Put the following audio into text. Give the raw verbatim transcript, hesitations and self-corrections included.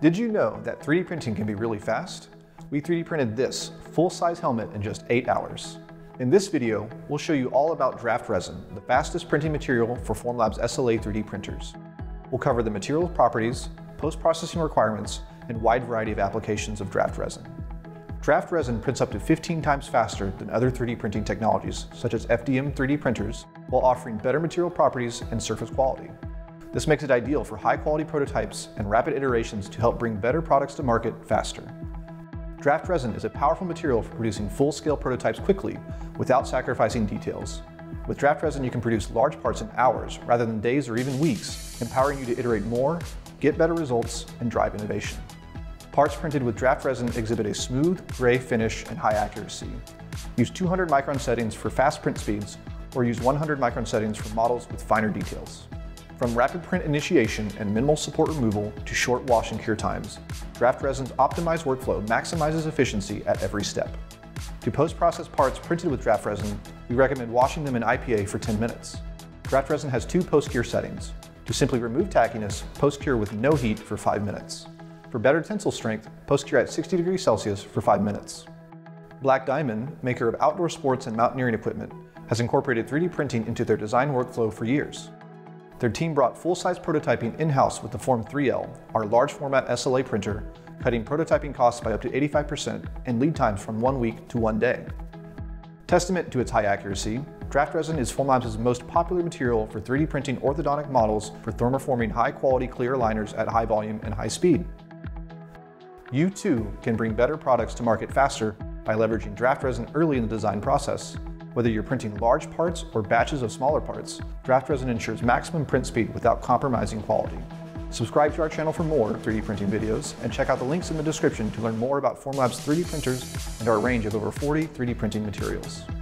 Did you know that three D printing can be really fast? We three D printed this full-size helmet in just eight hours. In this video, we'll show you all about Draft Resin, the fastest printing material for Formlabs S L A three D printers. We'll cover the material properties, post-processing requirements, and wide variety of applications of Draft Resin. Draft Resin prints up to fifteen times faster than other three D printing technologies, such as F D M three D printers, while offering better material properties and surface quality. This makes it ideal for high-quality prototypes and rapid iterations to help bring better products to market faster. Draft Resin is a powerful material for producing full-scale prototypes quickly without sacrificing details. With Draft Resin, you can produce large parts in hours rather than days or even weeks, empowering you to iterate more, get better results, and drive innovation. Parts printed with Draft Resin exhibit a smooth, gray finish and high accuracy. Use two hundred micron settings for fast print speeds, or use one hundred micron settings for models with finer details. From rapid print initiation and minimal support removal to short wash and cure times, Draft Resin's optimized workflow maximizes efficiency at every step. To post-process parts printed with Draft Resin, we recommend washing them in I P A for ten minutes. Draft Resin has two post-cure settings. To simply remove tackiness, post-cure with no heat for five minutes. For better tensile strength, post-cure at sixty degrees Celsius for five minutes. Black Diamond, maker of outdoor sports and mountaineering equipment, has incorporated three D printing into their design workflow for years. Their team brought full-size prototyping in-house with the Form three L, our large format S L A printer, cutting prototyping costs by up to eighty-five percent and lead times from one week to one day. Testament to its high accuracy, Draft Resin is Formlabs' most popular material for three D printing orthodontic models for thermoforming high-quality clear aligners at high volume and high speed. You too can bring better products to market faster by leveraging Draft Resin early in the design process. Whether you're printing large parts or batches of smaller parts, Draft Resin ensures maximum print speed without compromising quality. Subscribe to our channel for more three D printing videos and check out the links in the description to learn more about Formlabs three D printers and our range of over forty three D printing materials.